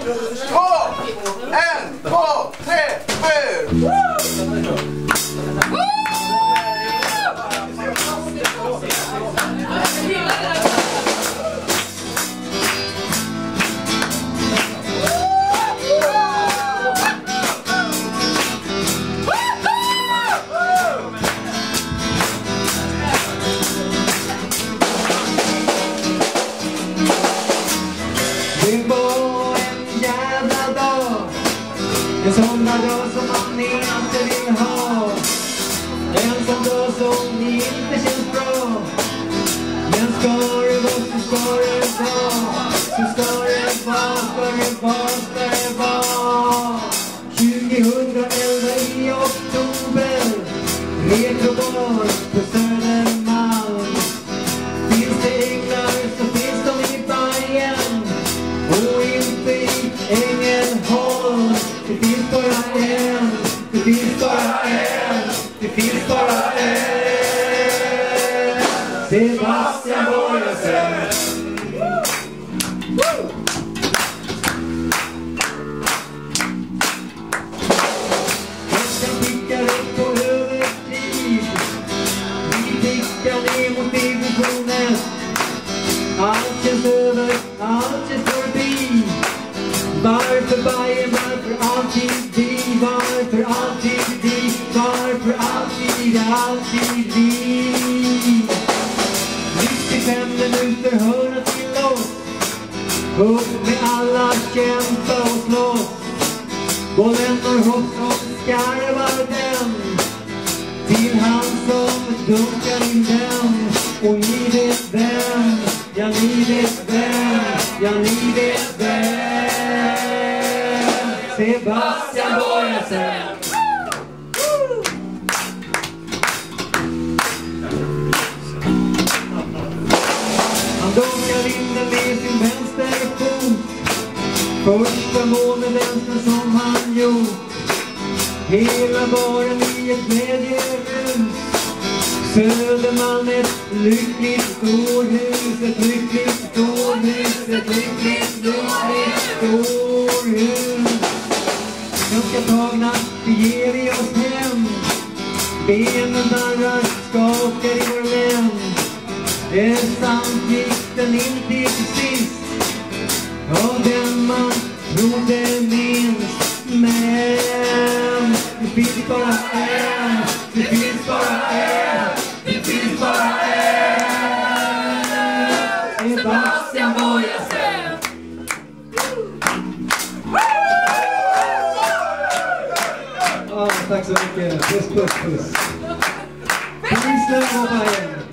En sån där dag som man inte vill ha. En sån dag som inte känns bra. Men ska det vara så ska det vara. Så ska det vara, ska det vara, ska det vara. 2011 i oktober. Retrobar på Södermalm. Finns det änglar så finns de i Bayern. Och inte i Ängelholm. Det finns bara en, det finns bara en, det finns bara en. Sebastian Borgensen. Klockan tickar upp på övertid. Vi tickar ner mot divisionen. Allt känns över, allt känns förbi. Varför Bayern, varför alltid vi, varför alltid vi, varför alltid, alltid vi. 95 minuter hör till oss. Upp med alla, kämpa och slåss. Bollen har hopp och skarvar den. Till han som dunkar in den. Och ni vet vem, ja ni vet vem, ja ni vet vem. Sebastian Borgensen. Han dunkar in den med sin vänsterfot. Första mål med vänster som han gjort. Hela baren i ett glädjerus. Södermalm ett lyckligt storhus. Ett lyckligt storhus. Ett lyckligt storhus. Ganska tagna, det ger vi oss hem. Benen darrar, skakar i vår län. Det är sant, gick den in till sist. Ja, den man trodde minst. Men det finns bara en. Det finns bara en. Det finns bara en. Sebastian Borgensen. Ja, tack så mycket. Puss, puss, puss. Puss, puss, Bayern.